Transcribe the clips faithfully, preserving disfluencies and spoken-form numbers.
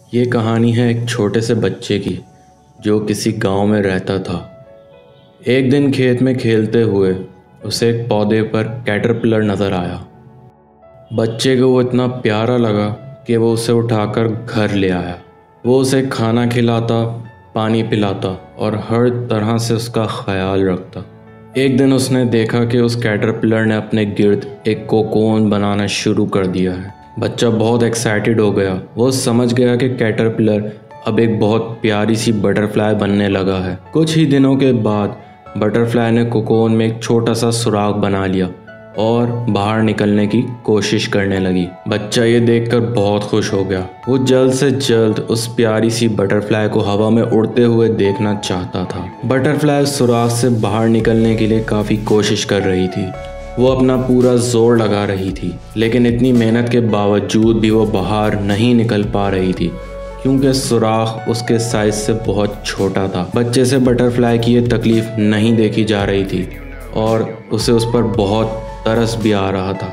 ये कहानी है एक छोटे से बच्चे की जो किसी गांव में रहता था। एक दिन खेत में खेलते हुए उसे एक पौधे पर कैटरपिलर नज़र आया। बच्चे को वो इतना प्यारा लगा कि वो उसे उठाकर घर ले आया। वो उसे खाना खिलाता, पानी पिलाता और हर तरह से उसका ख्याल रखता। एक दिन उसने देखा कि उस कैटरपिलर ने अपने गिर्द एक कोकोन बनाना शुरू कर दिया है। बच्चा बहुत एक्साइटेड हो गया। वो समझ गया कि कैटरपिलर अब एक बहुत प्यारी सी बटरफ्लाई बनने लगा है। कुछ ही दिनों के बाद बटरफ्लाई ने कोकोन में एक छोटा सा सुराख बना लिया और बाहर निकलने की कोशिश करने लगी। बच्चा ये देखकर बहुत खुश हो गया। वो जल्द से जल्द उस प्यारी सी बटरफ्लाई को हवा में उड़ते हुए देखना चाहता था। बटरफ्लाई सुराख से बाहर निकलने के लिए काफ़ी कोशिश कर रही थी। वो अपना पूरा जोर लगा रही थी, लेकिन इतनी मेहनत के बावजूद भी वो बाहर नहीं निकल पा रही थी क्योंकि सुराख उसके साइज से बहुत छोटा था। बच्चे से बटरफ्लाई की ये तकलीफ नहीं देखी जा रही थी और उसे उस पर बहुत तरस भी आ रहा था।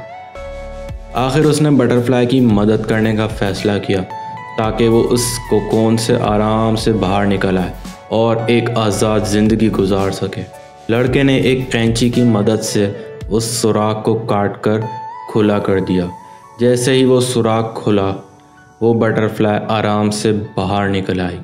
आखिर उसने बटरफ्लाई की मदद करने का फैसला किया ताकि वो उस कोकोन से आराम से बाहर निकल आए और एक आज़ाद ज़िंदगी गुजार सके। लड़के ने एक कैंची की मदद से उस सुराख को काट कर खुला कर दिया। जैसे ही वो सुराख खुला, वो बटरफ्लाई आराम से बाहर निकल आई।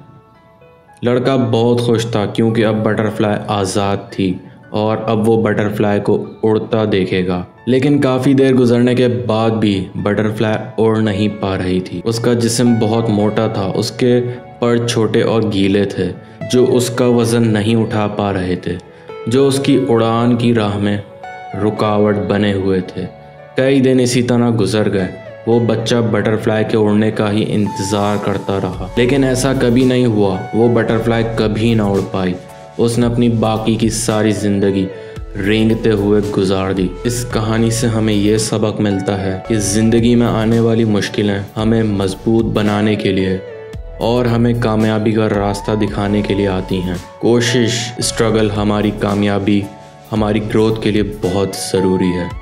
लड़का बहुत खुश था क्योंकि अब बटरफ्लाई आज़ाद थी और अब वो बटरफ्लाई को उड़ता देखेगा। लेकिन काफ़ी देर गुजरने के बाद भी बटरफ्लाई उड़ नहीं पा रही थी। उसका जिस्म बहुत मोटा था, उसके पर छोटे और गीले थे जो उसका वज़न नहीं उठा पा रहे थे, जो उसकी उड़ान की राह में रुकावट बने हुए थे। कई दिन इसी तरह गुजर गए। वो बच्चा बटरफ्लाई के उड़ने का ही इंतज़ार करता रहा, लेकिन ऐसा कभी नहीं हुआ। वो बटरफ्लाई कभी ना उड़ पाई। उसने अपनी बाकी की सारी ज़िंदगी रेंगते हुए गुजार दी। इस कहानी से हमें यह सबक मिलता है कि ज़िंदगी में आने वाली मुश्किलें हमें मजबूत बनाने के लिए और हमें कामयाबी का रास्ता दिखाने के लिए आती हैं। कोशिश, स्ट्रगल हमारी कामयाबी, हमारी ग्रोथ के लिए बहुत ज़रूरी है।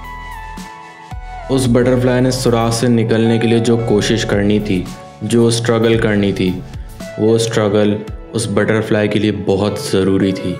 उस बटरफ्लाई ने सुराख से निकलने के लिए जो कोशिश करनी थी, जो स्ट्रगल करनी थी, वो स्ट्रगल उस बटरफ्लाई के लिए बहुत ज़रूरी थी।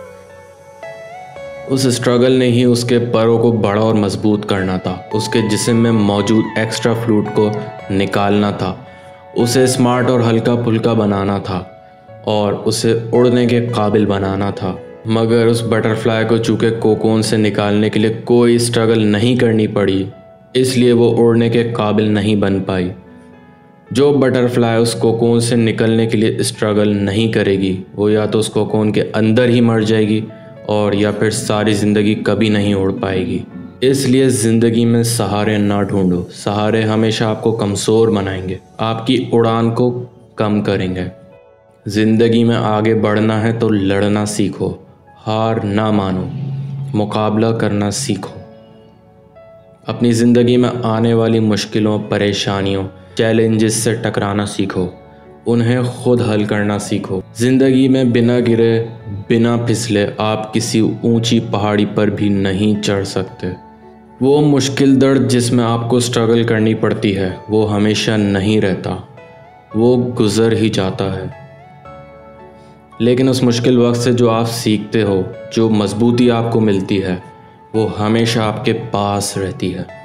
उस स्ट्रगल ने ही उसके परों को बड़ा और मजबूत करना था, उसके जिस्म में मौजूद एक्स्ट्रा फ्लूइड को निकालना था, उसे स्मार्ट और हल्का फुल्का बनाना था और उसे उड़ने के काबिल बनाना था। मगर उस बटरफ्लाई को चूँकि कोकोन से निकालने के लिए कोई स्ट्रगल नहीं करनी पड़ी, इसलिए वो उड़ने के काबिल नहीं बन पाई। जो बटरफ्लाई उस कोकोन से निकलने के लिए स्ट्रगल नहीं करेगी, वो या तो उस कोकोन के अंदर ही मर जाएगी और या फिर सारी ज़िंदगी कभी नहीं उड़ पाएगी। इसलिए ज़िंदगी में सहारे ना ढूंढो। सहारे हमेशा आपको कमज़ोर बनाएंगे, आपकी उड़ान को कम करेंगे। ज़िंदगी में आगे बढ़ना है तो लड़ना सीखो, हार ना मानो, मुकाबला करना सीखो। अपनी ज़िंदगी में आने वाली मुश्किलों, परेशानियों, चैलेंजेस से टकराना सीखो, उन्हें खुद हल करना सीखो। ज़िंदगी में बिना गिरे, बिना फिसले आप किसी ऊंची पहाड़ी पर भी नहीं चढ़ सकते। वो मुश्किल दर्द जिसमें आपको स्ट्रगल करनी पड़ती है, वो हमेशा नहीं रहता, वो गुज़र ही जाता है। लेकिन उस मुश्किल वक्त से जो आप सीखते हो, जो मजबूती आपको मिलती है, वो हमेशा आपके पास रहती है।